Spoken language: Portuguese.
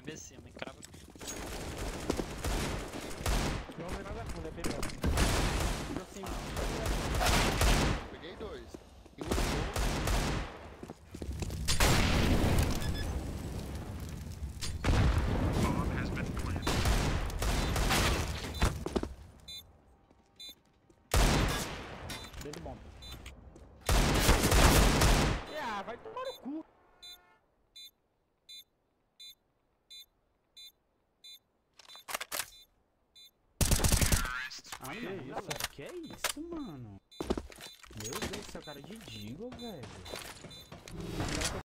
B cima, encrava. Não vem nada fundo, é bem bom. Assim, Peguei dois. dele bom. Ah, vai tomar no cu. Ah, Que não, isso? galera, que isso, mano? Meu Deus do céu, cara de Deagle, velho.